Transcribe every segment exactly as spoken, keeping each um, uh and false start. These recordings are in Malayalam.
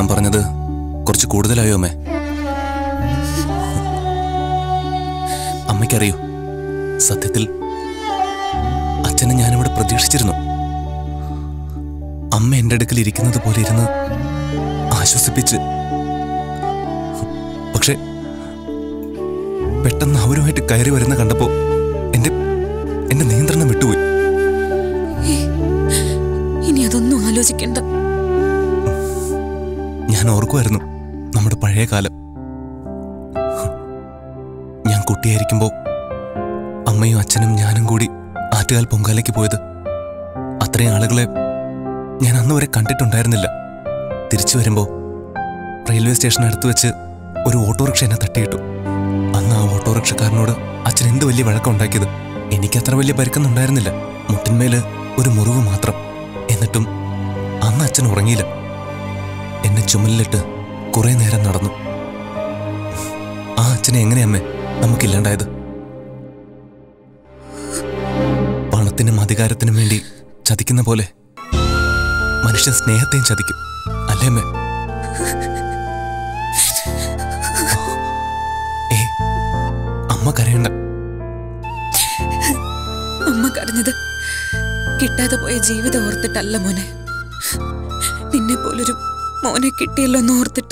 ഞാൻ പറഞ്ഞത് കുറച്ച് കൂടുതലായോ അമ്മേ? അമ്മയ്ക്കറിയോ, സത്യത്തിൽ അച്ഛനെ ഞാനിവിടെ പ്രതീക്ഷിച്ചിരുന്നു. അമ്മ എൻ്റെ അടുക്കൽ ഇരിക്കുന്നത് പോലെ ഇരുന്ന് ആശ്വസിപ്പിച്ച്. പക്ഷെ പെട്ടെന്ന് അവരുമായിട്ട് കയറി വരുന്ന കണ്ടപ്പോ എന്റെ എന്റെ നിയന്ത്രണം വിട്ടുപോയി. ഇനി അതൊന്നും ആലോചിക്കണ്ട. ഞാൻ ഓർക്കുമായിരുന്നു നമ്മുടെ പഴയ കാലം. ഞാൻ കുട്ടിയായിരിക്കുമ്പോ അമ്മയും അച്ഛനും ഞാനും കൂടി ആറ്റുകാൽ പൊങ്കാലയ്ക്ക് പോയത്. അത്രയും ആളുകളെ ഞാൻ അന്ന് വരെ കണ്ടിട്ടുണ്ടായിരുന്നില്ല. തിരിച്ചു വരുമ്പോ റെയിൽവേ സ്റ്റേഷനടുത്ത് വെച്ച് ഒരു ഓട്ടോറിക്ഷ എന്നെ തട്ടിയിട്ടു. അന്ന് ആ ഓട്ടോറിക്ഷക്കാരനോട് അച്ഛൻ എന്ത് വലിയ വഴക്കമുണ്ടാക്കിയത്. എനിക്കത്ര വലിയ പരിക്കൊന്നുണ്ടായിരുന്നില്ല, മുട്ടിന്മേല് ഒരു മുറിവ് മാത്രം. എന്നിട്ടും അന്ന് അച്ഛൻ ഉറങ്ങിയില്ല. എന്നെ ചുമലിലിട്ട് കുറെ നേരം നടന്നു. ആ അച്ഛനെ എങ്ങനെയമ്മേ നമുക്കില്ലാണ്ടായത്? പണത്തിനും അധികാരത്തിനും വേണ്ടി ചതിക്കുന്ന പോലെ മനുഷ്യൻ സ്നേഹത്തെയും ചതിക്കും, അല്ലേ അമ്മേ? ഏ അമ്മ കരയണ്ട. അമ്മ കരഞ്ഞത് കിട്ടാതെ പോയ ജീവിതം ഓർത്തിട്ടല്ല മോനെ. നിന്നെ പോലൊരു മോനെ കിട്ടിയല്ലോ എന്ന് ഓർത്തിട്ട.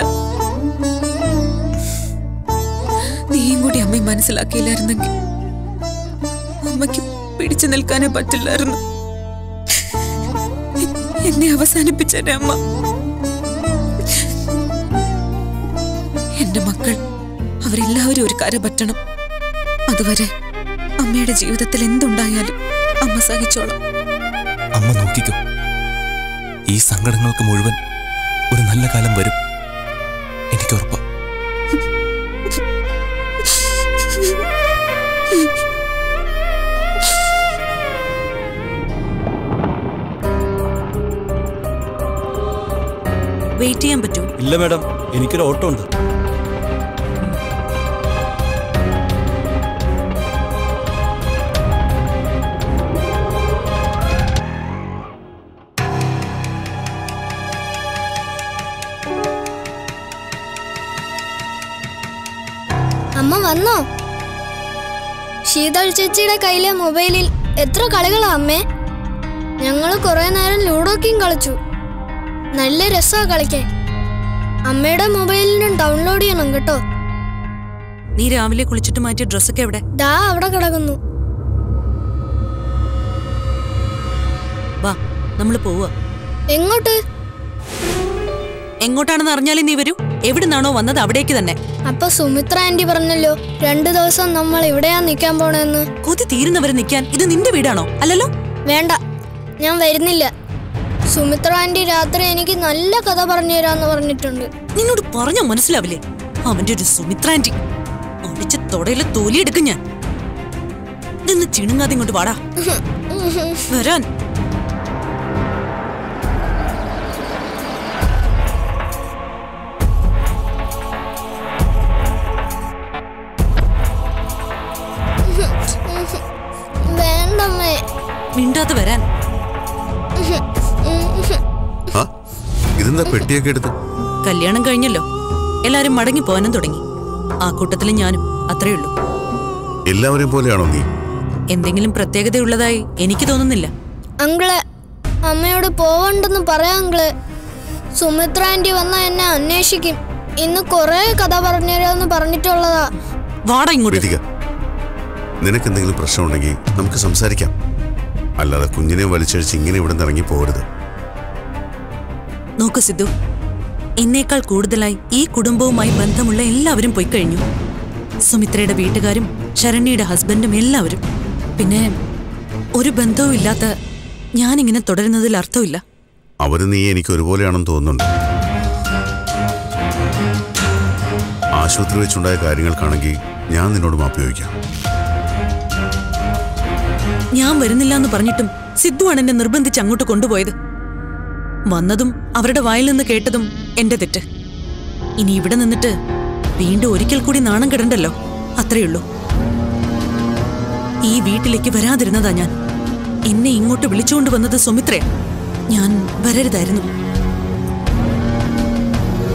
നീയും കൂടി അമ്മയെ മനസ്സിലാക്കിയില്ലായിരുന്നെങ്കിൽ അമ്മയ്ക്ക് പിടിച്ചു നിൽക്കാനേ പറ്റില്ലായിരുന്നു. എന്നെ അവസാനിപ്പിച്ചേ അമ്മ. എന്റെ മക്കൾ അവരെല്ലാവരും ഒരു കര പറ്റണം. അതുവരെ അമ്മയുടെ ജീവിതത്തിൽ എന്തുണ്ടായാലും അമ്മ സഹിച്ചോളാം. അമ്മ നോക്കിക്കോ, ഈ സങ്കടങ്ങൾക്ക് മുഴുവൻ ഒരു നല്ല കാലം വരും, എനിക്ക് ഉറപ്പാ. വെയിറ്റ് ചെയ്യാൻ പറ്റുമോ? ഇല്ല മാഡം, എനിക്കൊരു ഓട്ടോ ഉണ്ട്. അമ്മ വന്നോ? ശീതൾ ചേച്ചിയുടെ കയ്യിലെ മൊബൈലിൽ എത്ര കളികളാ അമ്മേ. ഞങ്ങള് കുറെ നേരം ലൂഡോ കിങ് കളിച്ചു. നല്ല രസാ കളിക്കാൻ. അമ്മയുടെ മൊബൈലിനും ഡൗൺലോഡ് ചെയ്യണം കേട്ടോ. നീ രാവിലെ കുളിച്ചിട്ട് മാറ്റിയ ഡ്രസ്സൊക്കെ എവിടെ? ദാ അവിടെ കിടക്കുന്നു. വാ, നമ്മള് പോവാ. എങ്ങോട്ട്? എങ്ങോട്ടാണെന്ന് അറിഞ്ഞാലേ നീ വരൂ. എവിടുന്നാണോ വന്നത് അവിടേക്ക് തന്നെ. അപ്പൊ സുമിത്ര ആന്റി പറഞ്ഞല്ലോ രണ്ടു ദിവസം നമ്മൾ ഇവിടെയാ നിക്കാൻ പോണെന്ന്. കൊതി തീരുന്നവരെ നിക്കാൻ ഇത് നിന്റെ വീടാണോ? അല്ലല്ലോ. വേണ്ട, ഞാൻ വരുന്നില്ല. സുമിത്ര ആന്റി രാത്രി എനിക്ക് നല്ല കഥ പറഞ്ഞു തരാന്ന് പറഞ്ഞിട്ടുണ്ട്. നിന്നോട് പറഞ്ഞ മനസ്സിലാവില്ലേ? അവന്റെ ഒരു സുമിത്ര ആന്റി ഒടിച്ച് തൊടയില് തോലിയെടുക്കും ഞാൻ. നിന്ന് ചിണുങ്ങാതെ ഇങ്ങോട്ട് വാടാ. വരാൻ. വേണ്ടമ്മേ. മിണ്ടാതെ വരാൻ. ഇതെന്താ പെട്ടിയൊക്കെ എടുത്ത്? കല്യാണം കഴിഞ്ഞല്ലോ, എല്ലാരും മടങ്ങി പോകാനും തുടങ്ങി. ആ കൂട്ടത്തില് ഞാനും. അത്രയുള്ളൂ. എല്ലാവരെയും പോലെയാണോ നീ? എന്തെങ്കിലും പ്രത്യേകതയുള്ളതായി എനിക്ക് തോന്നുന്നില്ല. അങ്കിളെ, അമ്മയോട് പോവണ്ടെന്ന് പറയാ അങ്കിളെ. സുമിത്ര ആന്റി വന്ന എന്നെ അന്വേഷിക്കും. ഇന്ന് കൊറേ കഥ പറഞ്ഞുതരാന്ന് പറഞ്ഞിട്ടുള്ളതാ. വാടാ ഇങ്ങോട്ട്. നിനക്ക് എന്തെങ്കിലും പ്രശ്നമുണ്ടെങ്കിൽ നമുക്ക് സംസാരിക്കാം, അല്ലാതെ കുഞ്ഞിനെ വലിച്ചഴിച്ച് ഇങ്ങനെ ഇവിടെ നിന്ന് ഇറങ്ങി പോകരുത്. നോക്കൂ സിദ്ധു, എന്നേക്കാൾ കൂടുതലായി ഈ കുടുംബവുമായി ബന്ധമുള്ള എല്ലാവരും പോയി കഴിഞ്ഞു. സുമിത്രയുടെ വീട്ടുകാരും ശരണ്യയുടെ ഹസ്ബൻഡും എല്ലാവരും. പിന്നെ ഒരു ബന്ധവും ഇല്ലാത്ത ഞാനിങ്ങനെ തുടരുന്നതിൽ അർത്ഥമില്ല. അവര് നീ എനിക്ക് ഒരുപോലെയാണെന്ന് തോന്നുന്നുണ്ട്. ആശുപത്രി വെച്ചുണ്ടായ കാര്യങ്ങൾക്കാണെങ്കിൽ ഞാൻ നിന്നോട് മാപ്പ് ചോദിക്കാം. ഞാൻ വരുന്നില്ല എന്ന് പറഞ്ഞിട്ടും സിദ്ധുവാണ് എന്നെ നിർബന്ധിച്ച് അങ്ങോട്ട് കൊണ്ടുപോയത്. വന്നതും അവരുടെ വായിൽ നിന്ന് കേട്ടതും എന്റെ തെറ്റ്. ഇനി ഇവിടെ നിന്നിട്ട് വീണ്ടും ഒരിക്കൽ കൂടി നാണം കെടണ്ടല്ലോ, അത്രയുള്ളൂ. ഈ വീട്ടിലേക്ക് വരാതിരുന്നതാ ഞാൻ. എന്നെ ഇങ്ങോട്ട് വിളിച്ചുകൊണ്ട് വന്നത് സുമിത്രയാ. ഞാൻ വരരുതായിരുന്നു.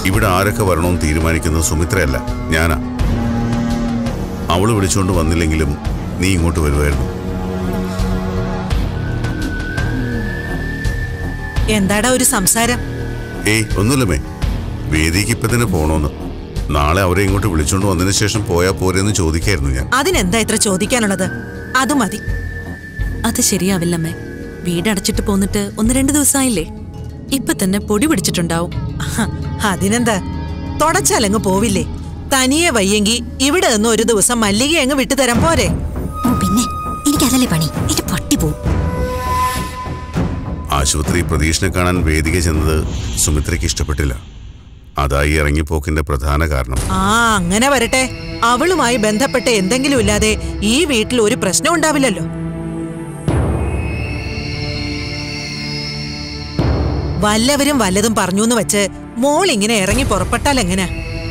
ഇവിടെ ആരൊക്കെ വരണമെന്ന് തീരുമാനിക്കുന്നത് സുമിത്രയല്ല, ഞാനാ. അവള് വിളിച്ചുകൊണ്ട് വന്നില്ലെങ്കിലും നീ ഇങ്ങോട്ട് വരുമായിരുന്നു. എന്താടാ ഒരു സംസാരം? ഏയ് ഒന്നുമില്ലമ്മേ, വേദിക്ക് ഇപ്പൊ തന്നെ പോണോന്ന്. നാളെ അവരെ ഇങ്ങോട്ട് വിളിച്ചോണ്ട് വന്നതിന് ശേഷം പോയാ പോരെന്ന് ചോദിക്കായിരുന്നു ഞാൻ. അതിനെന്താ ഇത്ര ചോദിക്കാനുള്ളത്? അത് മതി. അത് ശരിയാവില്ലമ്മേ. വീടടച്ചിട്ട് പോന്നിട്ട് ഒന്ന് രണ്ട് ദിവസമായില്ലേ? ഇപ്പൊ തന്നെ പൊടി പിടിച്ചിട്ടുണ്ടാവും. അതിനെന്താ, തുടച്ചാലങ്ങ് പോവില്ലേ? തനിയെ വയ്യെങ്കി ഇവിടെ നിന്ന് ഒരു ദിവസം മല്ലിക അങ്ങ് വിട്ടുതരാൻ പോരെ? ഓ പിന്നെ എനിക്കതല്ലേ പണി, എന്റെ പട്ടി പോവും. ആശുപത്രി പ്രതീക്ഷനെ കാണാൻ വേദിക ചെന്നത് സുമിത്രയ്ക്ക് ഇഷ്ടപ്പെട്ടില്ല. അതായി ഇറങ്ങിപ്പോക്കിന്റെ പ്രധാന കാരണം. ആ അങ്ങനെ വരട്ടെ. അവളുമായി ബന്ധപ്പെട്ട എന്തെങ്കിലും ഇല്ലാതെ ഈ വീട്ടിൽ ഒരു പ്രശ്നം ഉണ്ടാവില്ലല്ലോ. വല്ലവരും വല്ലതും പറഞ്ഞൂന്ന് വെച്ച് മോൾ ഇങ്ങനെ ഇറങ്ങി പുറപ്പെട്ടാൽ എങ്ങനെ?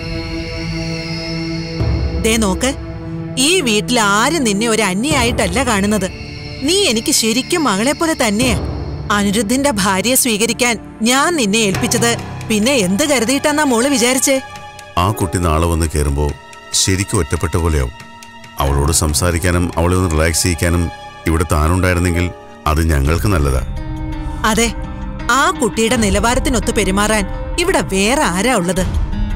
ദേ നോക്ക്, ഈ വീട്ടിൽ ആരും നിന്നെ ഒരു അന്യായിട്ടല്ല കാണുന്നത്. നീ എനിക്ക് ശരിക്കും മകളെ പോലെ തന്നെയാ. അനിരുദ്ധിന്റെ ഭാര്യയെ സ്വീകരിക്കാൻ ഞാൻ നിന്നെ ഏൽപ്പിച്ചത് പിന്നെ എന്ത് കരുതിയിട്ടാന്നാ മോള് വിചാരിച്ചേ? ആ കുട്ടി നാളെ വന്ന് കയറുമ്പോ ശരിക്കും ഒറ്റപ്പെട്ട പോലെയാവും. അവളോട് സംസാരിക്കാനും അവളെ ഒന്ന് റിലാക്സ് ചെയ്യിക്കാനും ഇവിടെ താനുണ്ടായിരുന്നെങ്കിൽ അത് ഞങ്ങൾക്ക് നല്ലതാ. അതെ, ആ കുട്ടിയുടെ നിലവാരത്തിനൊത്ത് പെരുമാറാൻ ഇവിടെ വേറെ ആരാ ഉള്ളത്?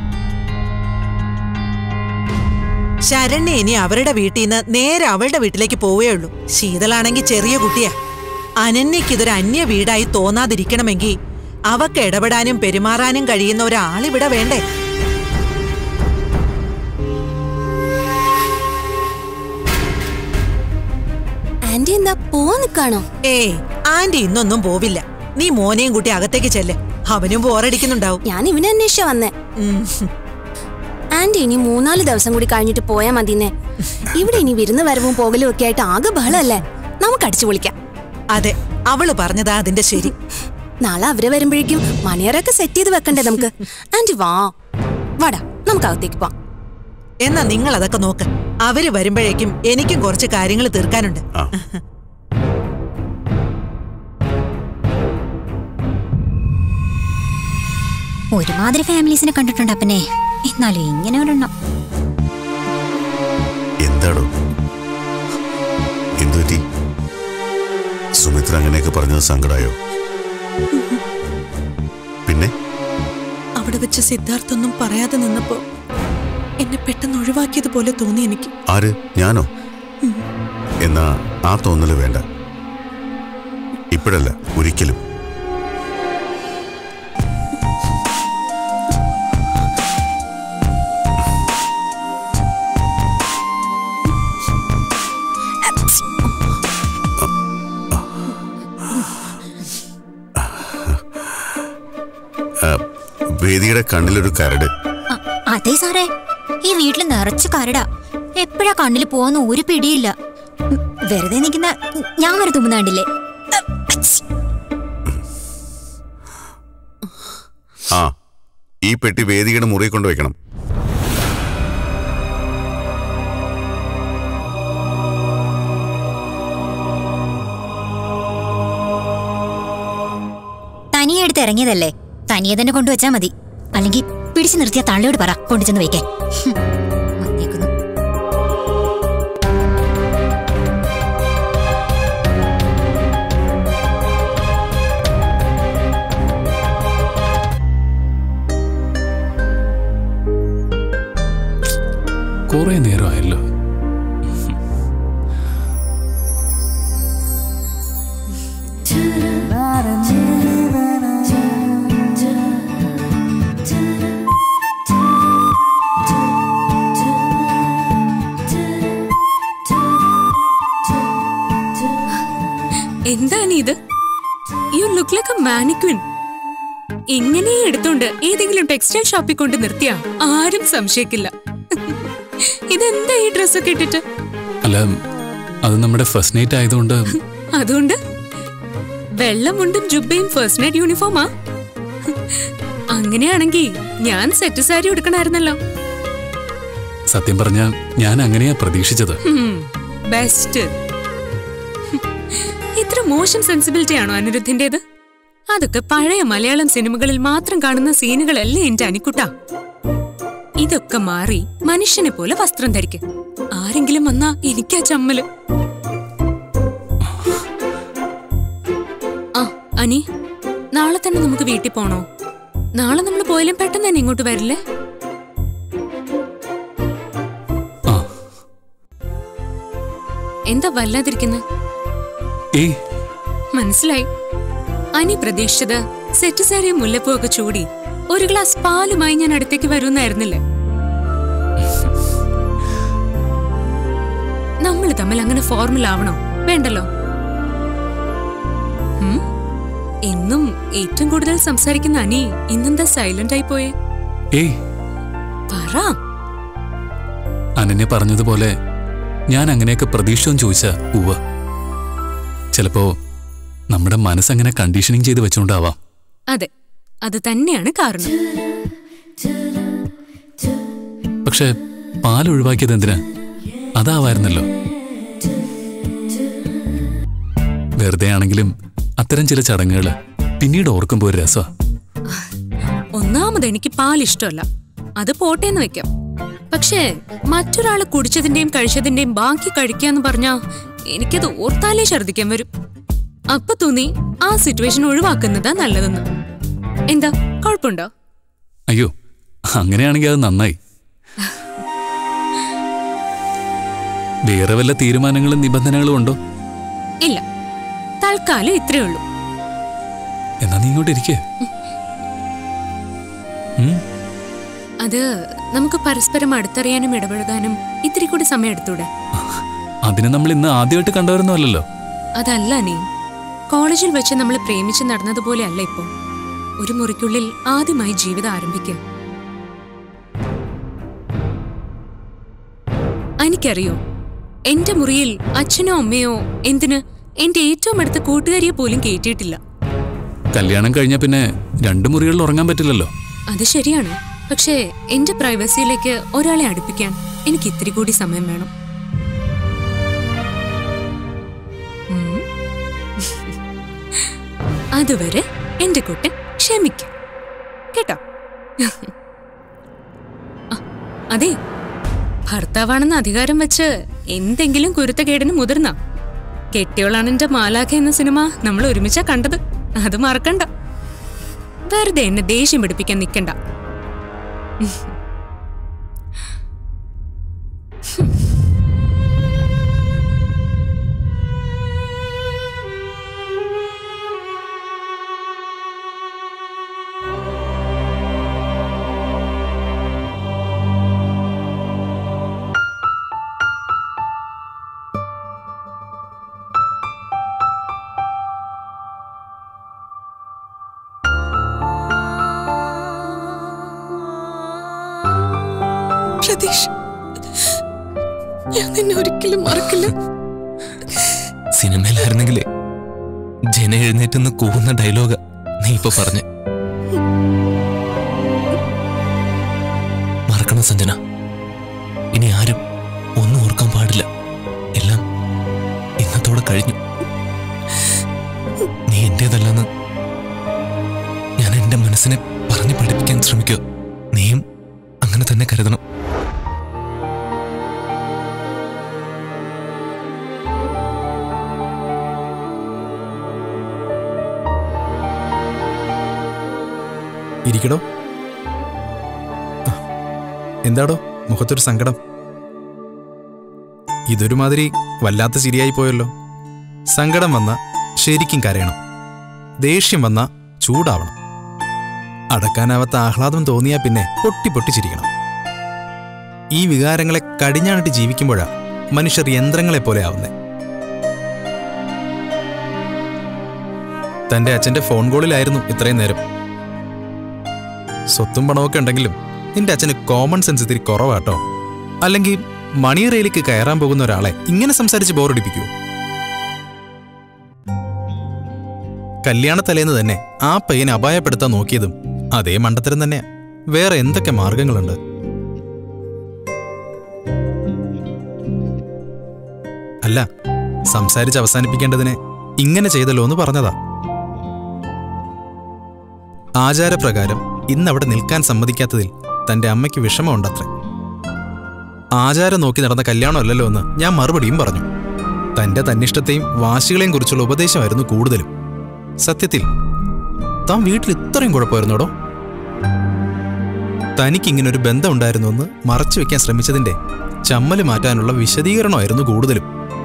ശരണ്യ ഇനി അവരുടെ വീട്ടിൽ നിന്ന് നേരെ അവളുടെ വീട്ടിലേക്ക് പോവുകയുള്ളൂ. ശീതളാണെങ്കിൽ ചെറിയ കുട്ടിയാ. അനന്യക്ക് ഇതൊരു അന്യ വീടായി തോന്നാതിരിക്കണമെങ്കിൽ അവക്ക് ഇടപെടാനും പെരുമാറാനും കഴിയുന്ന ഒരാളിവിടെ വേണ്ടേ? ആന്റി എന്താ പോവാൻ നിക്കാണോ? ഏയ് ആന്റി ഇന്നൊന്നും പോവില്ല. നീ മോനെയും കൂട്ടി അകത്തേക്ക് ചെല്ല്, അവനും ബോറടിക്കുന്നുണ്ടാവും. ഞാൻ ഇവനെ അന്വേഷിച്ച വന്നേ. ഉം. ആന്റി ഇനി മൂന്നാല് ദിവസം കൂടി കഴിഞ്ഞിട്ട് പോയാ മതിന്നേ. ഇവിടെ ഇനി വിരുന്ന് വരവും പോകലും ഒക്കെ ആയിട്ട് ആകെ ബഹളല്ലേ. നമുക്ക് അടിച്ചു പൊളിക്കാം. അതെ, അവള് പറഞ്ഞതാ അതിന്റെ ശരി. നാളെ അവര് വരുമ്പോഴേക്കും മണിയറൊക്കെ സെറ്റ് ചെയ്ത് വെക്കണ്ടേ നമുക്ക്? ആന്റി വാ, വാടാ നമുക്ക് അകത്തേക്ക് പോവാം. എന്നാ നിങ്ങൾ അതൊക്കെ നോക്ക്. അവര് വരുമ്പോഴേക്കും എനിക്കും കുറച്ച് കാര്യങ്ങൾ തീർക്കാനുണ്ട്. ഒരുമാതിരി ഫാമിലീസിനെ കണ്ടിട്ടുണ്ട് അപ്പനെ, എന്നാലും ഇങ്ങനെ ഒരെണ്ണം. എന്താടോ എന്തുപറ്റി? സുമിത്ര അങ്ങനെയൊക്കെ പറഞ്ഞത് സങ്കടായോ? പിന്നെ അവിടെ വെച്ച് സിദ്ധാർത്ഥൊന്നും പറയാതെ നിന്നപ്പോ എന്നെ പെട്ടെന്ന് ഒഴിവാക്കിയതുപോലെ തോന്നി എനിക്ക്. ആര്? ഞാനോ? എന്നാ ആ തോന്നല് വേണ്ട. ഇപ്പോഴല്ല, ഒരിക്കലും. വേദിയുടെ കണ്ണിലൊരു കരട്. അതെ സാറേ, ഈ വീട്ടിൽ നിറച്ച് കരടാ. എപ്പോഴാ കണ്ണിൽ പോവാന്ന് ഒരു പിടിയില്ല. വെറുതെ നിൽക്കുന്ന ഞാൻ വരെ തുമ്മുന്നാണ്ടില്ലേ. ആ, ഈ പെട്ടി വേദിയുടെ മുറി കൊണ്ടുവയ്ക്കണം. തനിയെ എടുത്ത് ഇറങ്ങിയതല്ലേ, തനിയെ തന്നെ കൊണ്ടുവച്ചാ മതി. അല്ലെങ്കിൽ പിടിച്ചു നിർത്തിയ തള്ളയോട് പറ കൊണ്ടുചെന്ന് വയ്ക്കാൻ. കുറെ നേരമായല്ലോ. എന്താണ് ഇത്? You look like a mannequin. ഇങ്ങനെ എടുത്തോണ്ട് ഏതെങ്കിലും ടെക്സ്റ്റൈൽ ഷോപ്പിൽ കൊണ്ട് നിർത്തിയാ ആരും സംശയിക്കില്ല. ഇതെന്താ ഈ ഡ്രസ്സൊക്കെ ഇട്ടിട്ട്? അല്ല, അത് നമ്മുടെ ഫസ്റ്റ് നൈറ്റ് ആയതുകൊണ്ട്. അതുകൊണ്ട് വെള്ളമുണ്ടും ജുബയും ഫസ്റ്റ് നൈറ്റ് യൂണിഫോമാ? അങ്ങനെയാണെങ്കിൽ ഞാൻ സെറ്റ് സാരി എടുക്കണായിരുന്നല്ലോ. സത്യം പറഞ്ഞ ഞാൻ അങ്ങനെയാ പ്രതീക്ഷിച്ചത്. ബെസ്റ്റ്. ഇത്ര മോശം സെൻസിബിലിറ്റി ആണോ അനിരുദ്ധിന്റേത്? അതൊക്കെ പഴയ മലയാളം സിനിമകളിൽ മാത്രം കാണുന്ന സീനുകളല്ലേ എന്റെ അനിക്കുട്ട. ഇതൊക്കെ മാറി മനുഷ്യനെ പോലെ വസ്ത്രം ധരിക്കും. ആരെങ്കിലും വന്നാ എനിക്കാ ചമ്മല്. ആ അനി, നാളെ തന്നെ നമുക്ക് വീട്ടിൽ പോണോ? നാളെ നമ്മൾ പോയാലും പെട്ടെന്ന് തന്നെ ഇങ്ങോട്ട് വരില്ലേ? എന്താ വല്ലാതിരിക്കുന്നത്? മനസ്സിലായി. അനി പ്രതീക്ഷിച്ചത് സെറ്റ് സാരിയും മുല്ലപ്പൂ ഒക്കെ ചൂടി ഒരു ഗ്ലാസ് പാലുമായി ഞാൻ അടുത്തേക്ക് വരുന്നായിരുന്നില്ലേ? നമ്മൾ തമ്മിൽ അങ്ങനെ ഫോർമൽ ആവണോ? വേണ്ടല്ലോ. എന്നും ഏറ്റവും കൂടുതൽ സംസാരിക്കുന്ന അനി ഇന്നെന്താ സൈലന്റ് ആയി പോയേ? പറ. അനന്യ പറഞ്ഞതുപോലെ ഞാൻ അങ്ങനെയൊക്കെ പ്രതീക്ഷിച്ചെന്ന് ചോദിച്ചാ ഉവ്വ. ചിലപ്പോ നമ്മുടെ മനസ്സങ്ങനെ കണ്ടീഷനിങ് ചെയ്ത് വെച്ചോണ്ടാവാം. അതെ, അത് തന്നെയാണ് കാരണം. പക്ഷെ പാൽ ഒഴിവാക്കിയത് എന്തിനാ? അതാവായിരുന്നല്ലോ. വെറുതെ ആണെങ്കിലും അത്തരം ചില ചടങ്ങുകള് പിന്നീട് ഓർക്കുമ്പോ ഒരു രസ. ഒന്നാമത് എനിക്ക് പാൽ ഇഷ്ടമല്ല, അത് പോട്ടേന്ന് വെക്കാം. പക്ഷേ മറ്റൊരാള് കുടിച്ചതിന്റെയും കഴിച്ചതിന്റെയും ബാക്കി കഴിക്കാന്ന് പറഞ്ഞാ എനിക്കത് ഓർത്താലേ ഛർദിക്കാൻ വരും. അപ്പൊ തോന്നി ആ സിറ്റുവേഷൻ ഒഴിവാക്കുന്നതാ നല്ലതെന്ന്. എന്താ കുഴപ്പമുണ്ടോ? അയ്യോ, അങ്ങനെയാണെങ്കിൽ അത് നന്നായി. വേറെ വല്ല തീരുമാനങ്ങളും നിബന്ധനകളും ഉണ്ടോ? ഇല്ല, തൽക്കാലം ഇത്രേ ഉള്ളൂ. എന്നാ നീ ഇങ്ങോട്ട് ഇരിക്കേ. അത് നമുക്ക് പരസ്പരം അടുത്തറിയാനും ഇടപഴകാനും ഇത്തിരി കൂടി സമയം എടുത്തൂടെ? അതിന് നമ്മൾ ഇന്ന് ആദ്യമായിട്ട് കണ്ടുവരുന്നല്ലോ. അതല്ല നീ, കോളേജിൽ വെച്ച് നമ്മൾ പ്രേമിച്ച് നടന്നതുപോലെ അല്ല ഇപ്പോ. ഒരു മുറിക്കുള്ളിൽ ആദ്യമായി ജീവിതം ആരംഭിക്കുക. എനിക്കറിയോ, എന്റെ മുറിയിൽ അച്ഛനോ അമ്മയോ എന്തിന് എന്റെ ഏറ്റവും അടുത്ത കൂട്ടുകാരിയെ പോലും കേട്ടിട്ടില്ല. കല്യാണം കഴിഞ്ഞ പിന്നെ രണ്ടു മുറികളിൽ ഉറങ്ങാൻ പറ്റില്ലല്ലോ. അത് ശരിയാണ്. പക്ഷേ എന്റെ പ്രൈവസിയിലേക്ക് ഒരാളെ അടുപ്പിക്കാൻ എനിക്ക് ഇത്തിരി കൂടി സമയം വേണം. അതുവരെ എന്റെ കുട്ടൻ ക്ഷമിക്കും കേട്ടോ. അതെ, ഭർത്താവാണെന്ന് അധികാരം വെച്ച് എന്തെങ്കിലും കുരുത്തക്കേടിന് മുതിർന്ന കെട്ടിയോളാണ് എന്റെ മാലാഖ എന്ന സിനിമ നമ്മൾ ഒരുമിച്ചാ കണ്ടത്. അത് മറക്കണ്ട. വെറുതെ എന്നെ ദേഷ്യം പിടിപ്പിക്കാൻ നിൽക്കണ്ട. ഞാൻ നിന്നെ ഒരിക്കലും മറക്കില്ല. സിനിമയിലായിരുന്നെങ്കിലേ ജന എഴുന്നേറ്റ് കൂവുന്ന ഡയലോഗ നീ ഇപ്പൊ പറഞ്ഞ. മറക്കണം സഞ്ജന, ഇനി ആരും ഒന്നും ഓർക്കാൻ പാടില്ല. എല്ലാം ഇന്നത്തോടെ കഴിഞ്ഞു. നീ എന്റേതല്ലെന്ന് ഞാൻ എന്റെ മനസ്സിനെ പറഞ്ഞു പഠിപ്പിക്കാൻ ശ്രമിക്കുക. നീയും അങ്ങനെ തന്നെ കരുതണം. ഇരിക്കടോ. എന്താടോ മുഖത്തൊരു സങ്കടം? ഇതൊരുമാതിരി വല്ലാത്ത ശരിയായി പോയല്ലോ. സങ്കടം വന്ന ശരിക്കും കരയണം, ദേഷ്യം വന്ന ചൂടാവണം, അടക്കാനാവാത്ത ആഹ്ലാദം തോന്നിയാ പിന്നെ പൊട്ടി പൊട്ടി ചിരിക്കണം. ഈ വികാരങ്ങളെ കടിഞ്ഞാണിട്ട് ജീവിക്കുമ്പോഴാ മനുഷ്യർ യന്ത്രങ്ങളെ പോലെ ആവുന്നേ. തന്റെ അച്ഛന്റെ ഫോൺ കോളിലായിരുന്നു ഇത്രയും നേരം. സ്വത്തും പണമൊക്കെ ഉണ്ടെങ്കിലും നിന്റെ അച്ഛന് കോമൺ സെൻസ് ഇത്തിരി കുറവാട്ടോ. അല്ലെങ്കിൽ മണിയറയിലേക്ക് കയറാൻ പോകുന്ന ഒരാളെ ഇങ്ങനെ സംസാരിച്ച് ബോറടിപ്പിക്കൂ? കല്യാണ തലേന്ന് തന്നെ ആ പയ്യനെ അപായപ്പെടുത്താൻ നോക്കിയതും അതേ മണ്ടത്തരം തന്നെയാ. വേറെ എന്തൊക്കെ മാർഗങ്ങളുണ്ട്? അല്ല, സംസാരിച്ച് അവസാനിപ്പിക്കേണ്ടതിനെ ഇങ്ങനെ ചെയ്തല്ലോ എന്ന് പറഞ്ഞതാ. ആചാരപ്രകാരം ഇന്നവിടെ നിൽക്കാൻ സമ്മതിക്കാത്തതിൽ തന്റെ അമ്മയ്ക്ക് വിഷമമുണ്ടത്രേ. ആചാരം നോക്കി നടന്ന കല്യാണമല്ലല്ലോ എന്ന് ഞാൻ മറുപടിയും പറഞ്ഞു. തന്റെ തന്നിഷ്ടത്തെയും വാശികളെയും കുറിച്ചുള്ള ഉപദേശമായിരുന്നു കൂടുതലും. സത്യത്തിൽ താൻ വീട്ടിൽ ഇത്രയും കുഴപ്പമായിരുന്നോടോ? തനിക്കിങ്ങനൊരു ബന്ധം ഉണ്ടായിരുന്നുവെന്ന് മറച്ചു വെക്കാൻ ശ്രമിച്ചതിന്റെ ചമ്മല് മാറ്റാനുള്ള വിശദീകരണമായിരുന്നു കൂടുതലും.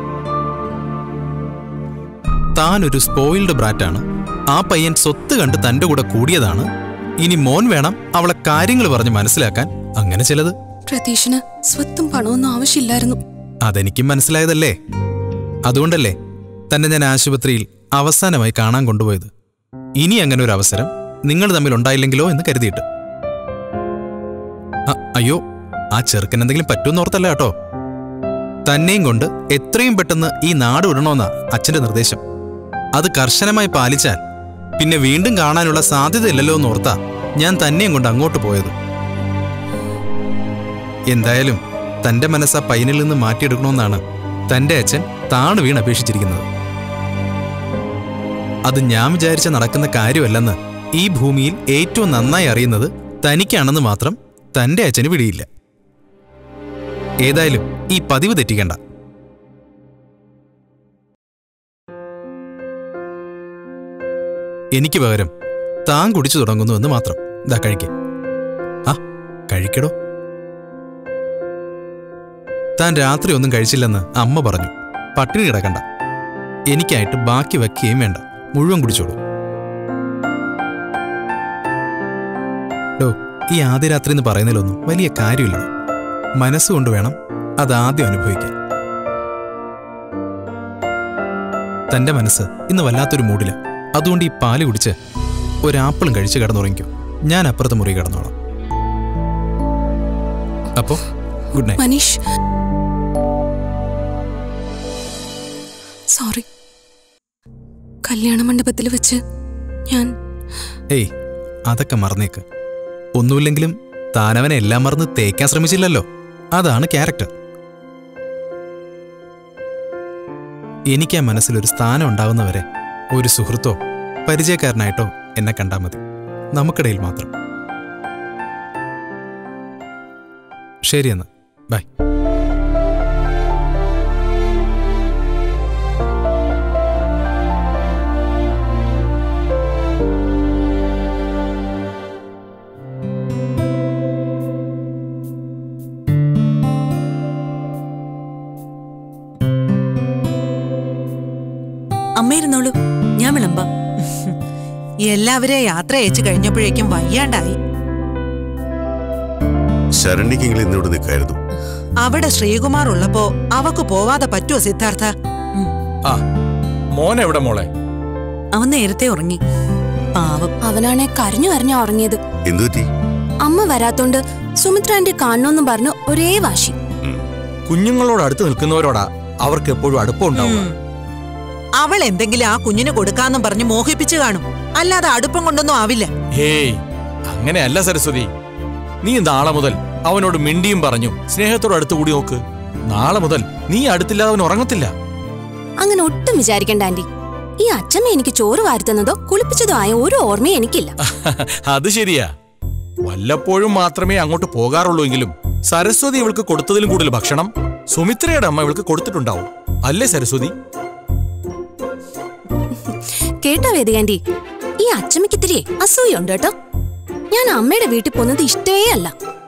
താനൊരു സ്പോയിൽഡ് ബ്രാറ്റാണ്. ആ പയ്യൻ സ്വത്ത് കണ്ട് തന്റെ കൂടെ കൂടിയതാണ്. ഇനി മോൻ വേണം അവളെ കാര്യങ്ങൾ പറഞ്ഞ് മനസ്സിലാക്കാൻ. അങ്ങനെ ചിലത്. പ്രതീക്ഷന് സ്വത്തും പണമൊന്നും ആവശ്യമില്ലായിരുന്നു. അതെനിക്കും മനസ്സിലായതല്ലേ. അതുകൊണ്ടല്ലേ തന്നെ ഞാൻ ആശുപത്രിയിൽ അവസാനമായി കാണാൻ കൊണ്ടുപോയത്. ഇനി അങ്ങനെ ഒരു അവസരം നിങ്ങൾ തമ്മിൽ ഉണ്ടായില്ലെങ്കിലോ എന്ന് കരുതിയിട്ട്. അയ്യോ, ആ ചെറുക്കൻ എന്തെങ്കിലും പറ്റുമെന്നോർത്തല്ല കേട്ടോ. തന്നെയും കൊണ്ട് എത്രയും പെട്ടെന്ന് ഈ നാട് വിടണമെന്നാ അച്ഛന്റെ നിർദ്ദേശം. അത് കർശനമായി പാലിച്ചാൽ പിന്നെ വീണ്ടും കാണാനുള്ള സാധ്യതയില്ലല്ലോ എന്നോർത്താ ഞാൻ തന്നെയും കൊണ്ട് അങ്ങോട്ട് പോയത്. എന്തായാലും തന്റെ മനസ്സ് ആ പയ്യനിൽ നിന്ന് മാറ്റിയെടുക്കണമെന്നാണ് തന്റെ അച്ഛൻ താണു വീണ് അപേക്ഷിച്ചിരിക്കുന്നത്. അത് ഞാൻ വിചാരിച്ച നടക്കുന്ന കാര്യമല്ലെന്ന് ഈ ഭൂമിയിൽ ഏറ്റവും നന്നായി അറിയുന്നത് തനിക്കാണെന്ന് മാത്രം തന്റെ അച്ഛന് പിടിയില്ല. ഏതായാലും ഈ പതിവ് തെറ്റിക്കണ്ട. എനിക്ക് പകരം താൻ കുടിച്ചു തുടങ്ങുന്നു എന്ന് മാത്രം. ഇതാ കഴിക്ക. ആ കഴിക്കടോ. താൻ രാത്രി ഒന്നും കഴിച്ചില്ലെന്ന് അമ്മ പറഞ്ഞു. പട്ടിണി കിടക്കണ്ട. എനിക്കായിട്ട് ബാക്കി വയ്ക്കുകയും വേണ്ട. മുഴുവൻ കുടിച്ചോളൂ. ഡോ, ഈ ആദ്യ രാത്രി എന്ന് പറയുന്നതിലൊന്നും വലിയ കാര്യമില്ലല്ലോ. മനസ്സുകൊണ്ട് വേണം അതാദ്യം അനുഭവിക്കാൻ. തന്റെ മനസ്സ് ഇന്ന് വല്ലാത്തൊരു മൂഡില്ല. അതുകൊണ്ട് ഈ പാല് കുടിച്ച് ഒരാപ്പിളും കഴിച്ച് കിടന്നുറങ്ങിക്കും. ഞാൻ അപ്പുറത്തെ മുറി കിടന്നോളാം. അപ്പോ ഗുഡ് നൈറ്റ്. മനീഷ്, സോറി. കല്യാണ മണ്ഡപത്തിൽ വെച്ച് ഞാൻ... ഏയ്, അതൊക്കെ മറന്നേക്ക്. ഒന്നുമില്ലെങ്കിലും താനവനെ എല്ലാം മറന്ന് തേക്കാൻ ശ്രമിച്ചില്ലല്ലോ. അതാണ് ക്യാരക്ടർ. എനിക്ക് ആ മനസ്സിലൊരു സ്ഥാനം ഉണ്ടാവുന്നവരെ ഒരു സുഹൃത്തോ പരിചയക്കാരനായിട്ടോ എന്നെ കണ്ടാൽ മതി. നമുക്കിടയിൽ മാത്രം. ശരിയെന്ന്. ബൈ. അമ്മയിരുന്നോളൂ, ഞാൻ വിളമ്പാം. എല്ലാവരെ യാത്ര അയച്ചു കഴിഞ്ഞപ്പോഴേക്കും വയ്യാണ്ടായി. ശരണ്യക്കെങ്കിലും ഇന്നിവിടെ നിൽക്കായിരുന്നു. അവിടെ ശ്രീകുമാർ ഉള്ളപ്പോ അവക്ക് പോവാതെ പറ്റുമോ സിദ്ധാർത്ഥ? ആ മോൻ എവിടെ മോളെ? അവൻ നേരത്തെ ഉറങ്ങി. പാവം. അവനാണെ കരഞ്ഞു കരഞ്ഞാ ഉറങ്ങിയത്. എന്തുപറ്റി? അമ്മ വരാത്തോണ്ട് സുമിത്ര ആന്റി കാണണമെന്നും പറഞ്ഞു ഒരേ വാശി. കുഞ്ഞുങ്ങളോട് അടുത്ത് നിൽക്കുന്നവരോടാ അവർക്ക് എപ്പോഴും അടുപ്പമുണ്ടാവും. അവൾ എന്തെങ്കിലും ആ കുഞ്ഞിന് കൊടുക്കാന്നും പറഞ്ഞ് മോഹിപ്പിച്ചു കാണും. അല്ലാതെ അടുപ്പം കൊണ്ടൊന്നും ആവില്ല. ഹേയ്, അങ്ങനെയല്ല സരസ്വതി. നീ നാളെ മുതൽ അവനോട് മിണ്ടിയും പറഞ്ഞു സ്നേഹത്തോട് അടുത്ത് കൂടി നോക്ക്. നാളെ മുതൽ നീ അടുത്തില്ലാതെ അവൻ ഉറങ്ങത്തില്ല. അങ്ങനെ ഒട്ടും വിചാരിക്കണ്ട ആന്റി. ഈ അച്ഛമ്മ എനിക്ക് ചോറ് വാരുത്തുന്നതോ കുളിപ്പിച്ചതോ ആയ ഒരു ഓർമ്മയും എനിക്കില്ല. അത് ശരിയാ. വല്ലപ്പോഴും മാത്രമേ അങ്ങോട്ട് പോകാറുള്ളൂ എങ്കിലും സരസ്വതി ഇവൾക്ക് കൊടുത്തതിലും കൂടുതൽ ഭക്ഷണം സുമിത്രയുടെ അമ്മ ഇവൾക്ക് കൊടുത്തിട്ടുണ്ടാവും. അല്ലേ സരസ്വതി? കേട്ടോ വേദി ആന്റി, ഈ അച്ഛമ്മയ്ക്ക് ഇത്തിരി അസൂയുണ്ട് കേട്ടോ. ഞാൻ അമ്മയുടെ വീട്ടിൽ പോകുന്നത് ഇഷ്ടമേ അല്ല.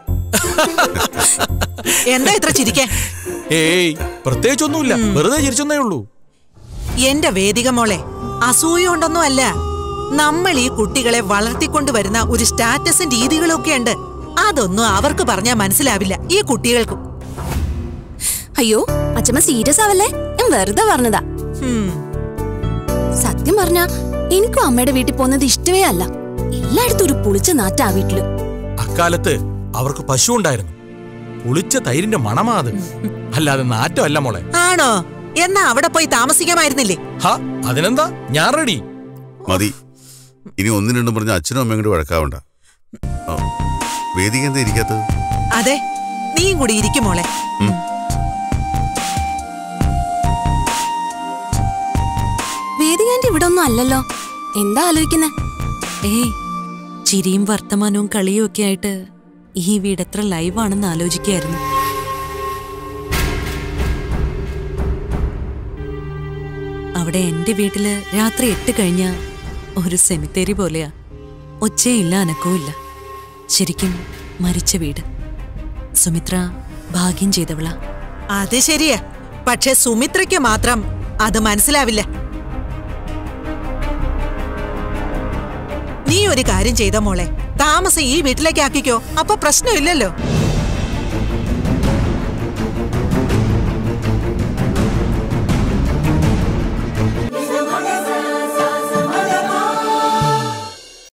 എന്താ ഇത്ര ചിരിക്കാൻ? ഏയ്, പ്രത്യേകിച്ചൊന്നുമില്ല, വെറുതെ ചിരിച്ചെന്നേ ഉള്ളൂ. എന്റെ വേദിക മോളെ, അസൂയൊണ്ടൊന്നും അല്ല. നമ്മൾ ഈ കുട്ടികളെ വളർത്തിക്കൊണ്ടുവരുന്ന ഒരു സ്റ്റാറ്റസും രീതികളും ഒക്കെ ഉണ്ട്. അതൊന്നും അവർക്ക് പറഞ്ഞാൽ മനസ്സിലാവില്ല ഈ കുട്ടികൾക്കും. അയ്യോ, അച്ഛമ്മ സീരിയസ് ആവല്ലേ? ഞാൻ വെറുതെ പറഞ്ഞതാ. സത്യം പറഞ്ഞ എനിക്കും അമ്മയുടെ വീട്ടിൽ പോകുന്നത് ഇഷ്ടമേ അല്ല. എല്ലായിടത്തും ഒരു പുളിച്ച നാറ്റാ വീട്ടില്. അക്കാലത്ത് അവർക്ക് പശു ഉണ്ടായിരുന്നു. പുളിച്ച തൈരിന്റെ മണമാത്, അല്ലാതെ നാറ്റമല്ല മോളെ. ആണോ? എന്നാ അവിടെ പോയി താമസിക്കാമായിരുന്നില്ലേ? ഹാ, അതിനെന്താ, ഞാൻ റെഡി. മതി. ഇനി ഒന്നും രണ്ടും പറഞ്ഞ അച്ഛനും അമ്മയും കൂടി വഴക്കാവണ്ട. വേദിക എന്താ ഇരിക്കാത്തത്? അതെ, നീയും കൂടി ഇരിക്കും മോളെ. വേദികാന്റെ ഇവിടെ ഒന്നും അല്ലല്ലോ. എന്താ ആലോചിക്കുന്നേ? ഏയ്, ചിരിയും വർത്തമാനവും കളിയും ഒക്കെ ആയിട്ട് ഈ വീട് എത്ര ലൈവാണെന്ന് ആലോചിക്കായിരുന്നു. അവിടെ എന്റെ വീട്ടില് രാത്രി എട്ട് കഴിഞ്ഞ ഒരു സെമിത്തേരി പോലെയാ. ഒച്ചയില്ല, അനക്കവുമില്ല. ശരിക്കും മരിച്ച വീട്. സുമിത്ര ഭാഗ്യം ചെയ്തവളാ. അത് ശരിയാ, പക്ഷെ സുമിത്രയ്ക്ക് മാത്രം അത് മനസ്സിലാവില്ല. നീ ഒരു കാര്യം ചെയ്ത മോളെ, താമസം ഈ വീട്ടിലേക്ക് ആക്കിക്കോ, അപ്പൊ പ്രശ്നമില്ലല്ലോ.